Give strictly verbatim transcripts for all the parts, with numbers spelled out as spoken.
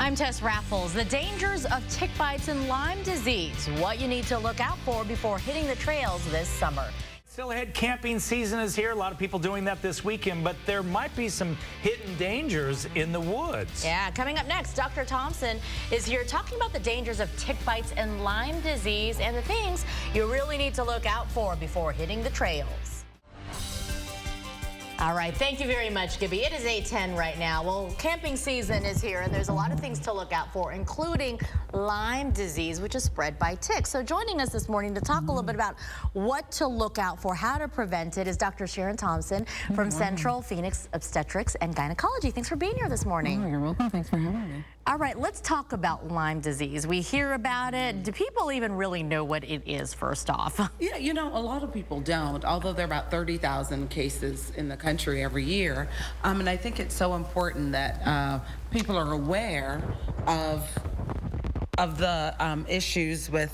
I'm Tess Raffles. The dangers of tick bites and Lyme disease. What you need to look out for before hitting the trails this summer. Still ahead, camping season is here. A lot of people doing that this weekend, but there might be some hidden dangers in the woods. Yeah, coming up next, Doctor Thompson is here talking about the dangers of tick bites and Lyme disease and the things you really need to look out for before hitting the trails. All right, thank you very much, Gibby. It is eight ten right now. Well, camping season is here, and there's a lot of things to look out for, including Lyme disease, which is spread by ticks. So joining us this morning to talk a little bit about what to look out for, how to prevent it, is Doctor Sharon Thompson from Central Phoenix Obstetrics and Gynecology. Thanks for being here this morning. Oh, you're welcome. Thanks for having me. All right, let's talk about Lyme disease. We hear about it. Do people even really know what it is, first off? Yeah, you know, a lot of people don't, although there are about thirty thousand cases in the country every year. Um, and I think it's so important that uh, people are aware of, of the um, issues with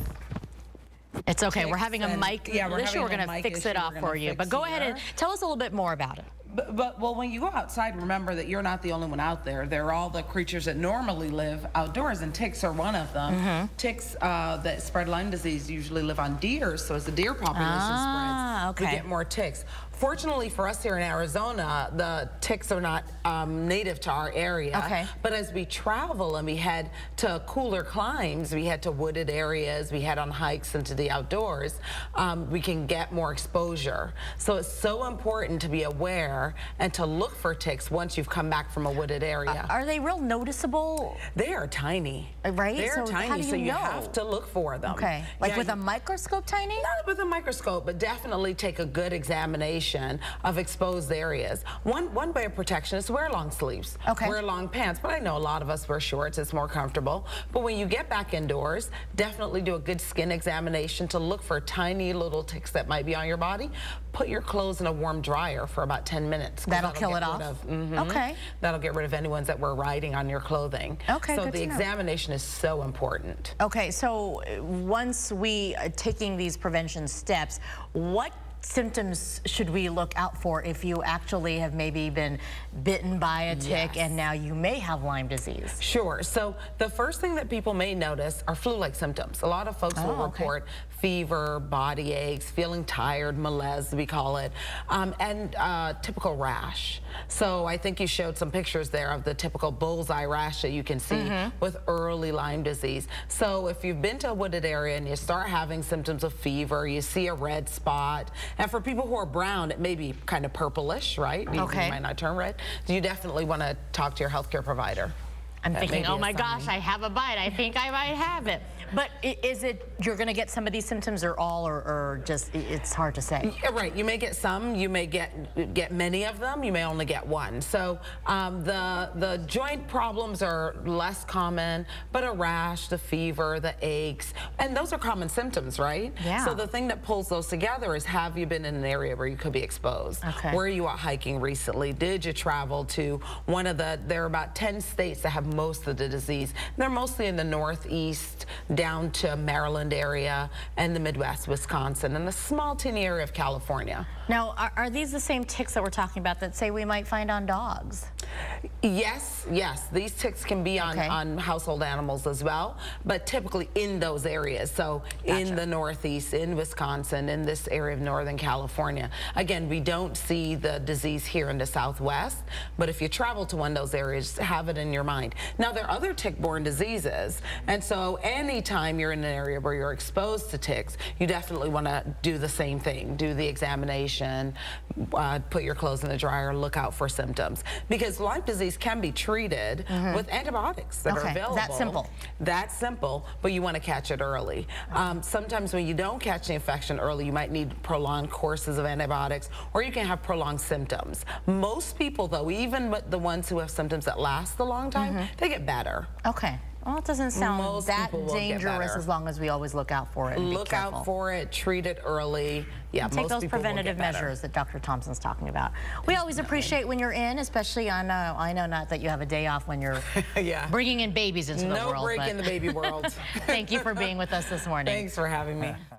It's okay. We're having a mic yeah, we're issue. We're going to fix it off for you. But go ahead and tell us a little bit more about it. But, but, well, when you go outside, remember that you're not the only one out there. There are all the creatures that normally live outdoors, and ticks are one of them. Mm-hmm. Ticks uh, that spread Lyme disease usually live on deer, so as the deer population ah, spreads, okay. we get more ticks. Fortunately for us here in Arizona, the ticks are not um, native to our area. Okay. But as we travel and we head to cooler climes, we head to wooded areas, we head on hikes into the outdoors, um, we can get more exposure. So it's so important to be aware and to look for ticks once you've come back from a wooded area. Uh, are they real noticeable? They are tiny. Right? They're so tiny, how do you so you know? have to look for them. Okay. Like yeah, with you, a microscope tiny? Not with a microscope, but definitely take a good examination of exposed areas. One one way of protection is to wear long sleeves. Okay. Wear long pants, but I know a lot of us wear shorts. It's more comfortable. But when you get back indoors, definitely do a good skin examination to look for tiny little ticks that might be on your body. Put your clothes in a warm dryer for about ten minutes. That'll, that'll kill it off? Of, mm-hmm, okay. That'll get rid of any ones that were riding on your clothing. Okay, So good the to know. examination is so important. Okay, so uh, once we are taking these prevention steps, what symptoms should we look out for if you actually have maybe been bitten by a tick yes. and now you may have Lyme disease? Sure. So the first thing that people may notice are flu-like symptoms. A lot of folks oh, will report okay. fever, body aches, feeling tired, malaise we call it, um, and uh, typical rash. So I think you showed some pictures there of the typical bullseye rash that you can see mm-hmm. with early Lyme disease. So if you've been to a wooded area and you start having symptoms of fever, you see a red spot, and for people who are brown, it may be kind of purplish, right? Okay. You might not turn red. You definitely want to talk to your healthcare provider. I'm That thinking, oh my sign. gosh, I have a bite. I think I might have it. But is it, you're going to get some of these symptoms or all, or, or just, it's hard to say? Yeah, right. You may get some. You may get get many of them. You may only get one. So um, the, the joint problems are less common, but a rash, the fever, the aches, and those are common symptoms, right? Yeah. So the thing that pulls those together is, have you been in an area where you could be exposed? Okay. Were you out hiking recently? Did you travel to one of the, there are about ten states that have most of the disease. They're mostly in the Northeast, down to Maryland area, and the Midwest, Wisconsin, and the small teeny area of California. Now, are, are these the same ticks that we're talking about that say we might find on dogs? Yes, yes. These ticks can be on, okay. on household animals as well, but typically in those areas. So gotcha. In the Northeast, in Wisconsin, in this area of Northern California. Again, we don't see the disease here in the Southwest, but if you travel to one of those areas, have it in your mind. Now, there are other tick-borne diseases, and so anytime you're in an area where you're exposed to ticks, you definitely want to do the same thing. Do the examination, uh, put your clothes in the dryer, look out for symptoms. Because Lyme disease can be treated mm-hmm. with antibiotics that okay. are available. That simple. That's simple, but you want to catch it early. Okay. Um, sometimes when you don't catch the infection early, you might need prolonged courses of antibiotics, or you can have prolonged symptoms. Most people, though, even the ones who have symptoms that last a long time, mm-hmm. they get better. Okay. Well, it doesn't sound Most that dangerous as long as we always look out for it and Look be careful. out for it, treat it early. Yeah, and take most those people preventative will get better. measures that Doctor Thompson's talking about. We always appreciate when you're in, especially on, uh, I know not that you have a day off when you're yeah. bringing in babies into no the world. No break but in the baby world. Thank you for being with us this morning. Thanks for having me.